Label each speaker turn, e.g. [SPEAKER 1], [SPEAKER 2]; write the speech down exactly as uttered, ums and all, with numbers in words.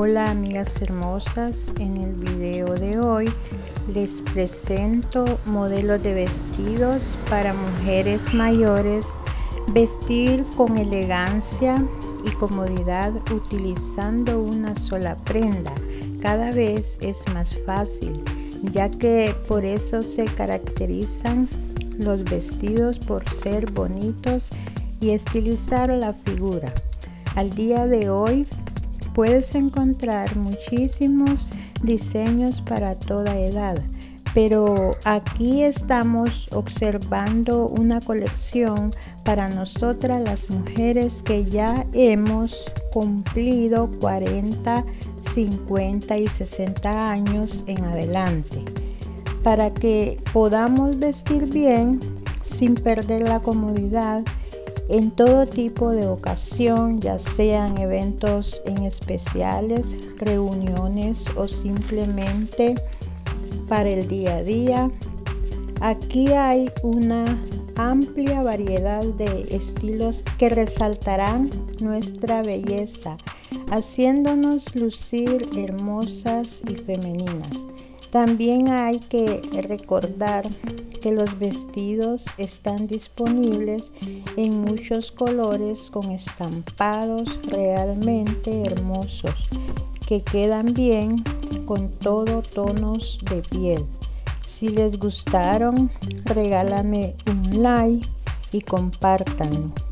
[SPEAKER 1] Hola amigas hermosas, en el video de hoy les presento modelos de vestidos para mujeres mayores, vestir con elegancia y comodidad utilizando una sola prenda. Cada vez es más fácil, ya que por eso se caracterizan los vestidos por ser bonitos y estilizar la figura. Al día de hoy puedes encontrar muchísimos diseños para toda edad, pero aquí estamos observando una colección para nosotras las mujeres que ya hemos cumplido cuarenta, cincuenta y sesenta años en adelante, para que podamos vestir bien sin perder la comodidad en todo tipo de ocasión, ya sean eventos en especiales, reuniones o simplemente para el día a día. Aquí hay una amplia variedad de estilos que resaltarán nuestra belleza, haciéndonos lucir hermosas y femeninas. También hay que recordar que los vestidos están disponibles en muchos colores con estampados realmente hermosos que quedan bien con todo tonos de piel. Si les gustaron, regálame un like y compártanlo.